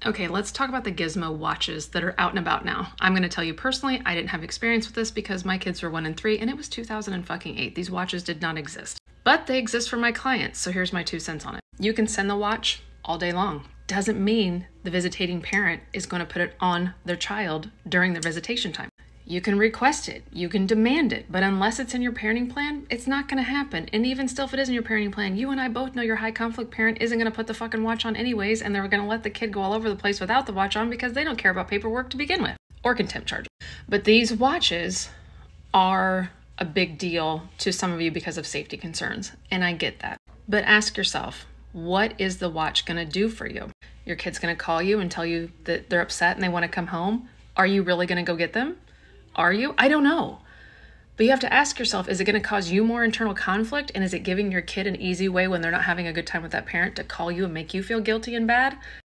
Okay, let's talk about the Gizmo watches that are out and about now. I'm going to tell you personally, I didn't have experience with this because my kids were 1 and 3 and it was 2008. These watches did not exist, but they exist for my clients. So here's my 2 cents on it. You can send the watch all day long. Doesn't mean the visiting parent is going to put it on their child during their visitation time. You can request it, you can demand it, but unless it's in your parenting plan, it's not going to happen. And even still, if it is in your parenting plan, you and I both know your high conflict parent isn't going to put the fucking watch on anyways, and they're going to let the kid go all over the place without the watch on because they don't care about paperwork to begin with, or contempt charges. But these watches are a big deal to some of you because of safety concerns, and I get that. But ask yourself, what is the watch going to do for you? Your kid's going to call you and tell you that they're upset and they want to come home. Are you really going to go get them? Are you? I don't know. But you have to ask yourself, is it going to cause you more internal conflict? And is it giving your kid an easy way when they're not having a good time with that parent to call you and make you feel guilty and bad?